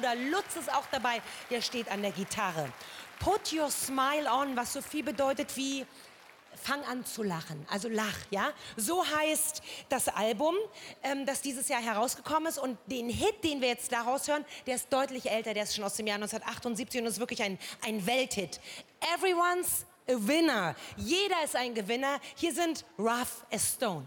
oder Lutz ist auch dabei, der steht an der Gitarre. Put Your Smile On, was so viel bedeutet wie fang an zu lachen, also lach, ja? So heißt das Album, das dieses Jahr herausgekommen ist. Und den Hit, den wir jetzt daraus hören, der ist deutlich älter, der ist schon aus dem Jahr 1978 und ist wirklich ein Welthit. Everyone's a Winner. Jeder ist ein Gewinner. Hier sind Rough as Stone.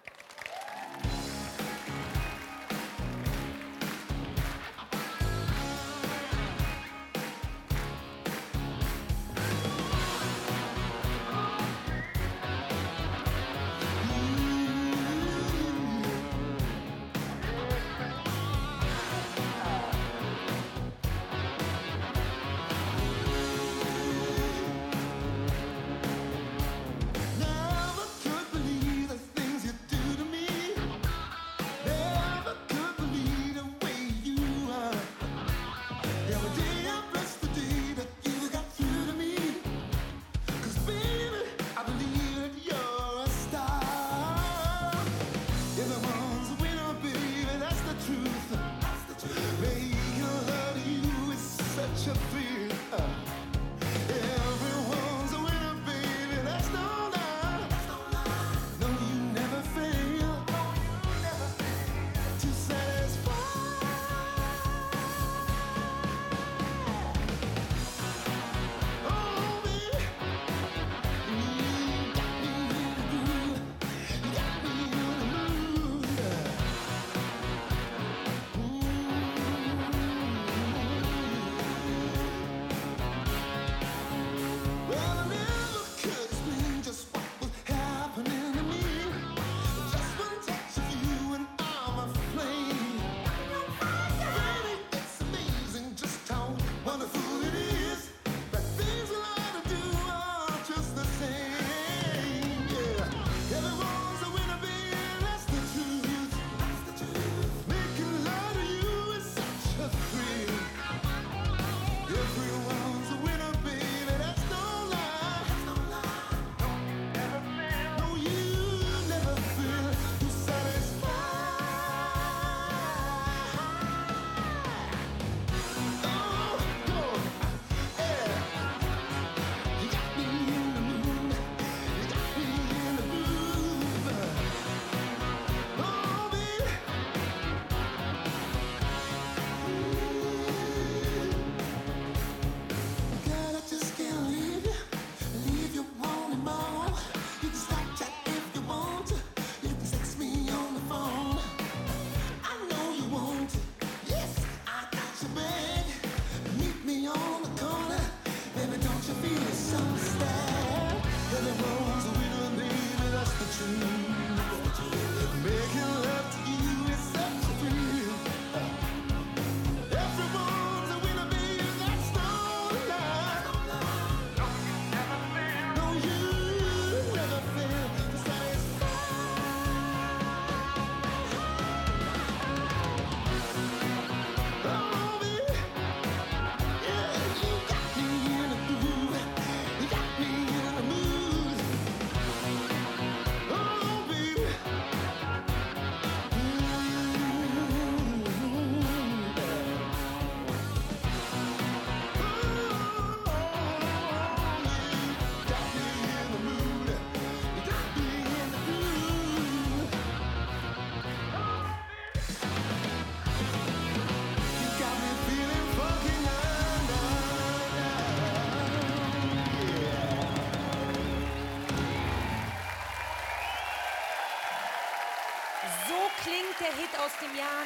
So klingt der Hit aus dem Jahr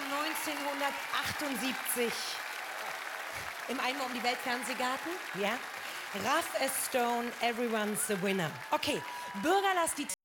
1978 im Einmal um die Welt Fernsehgarten. Ja? Rough as Stone, Everyone's a Winner. Okay, Bürger, lass die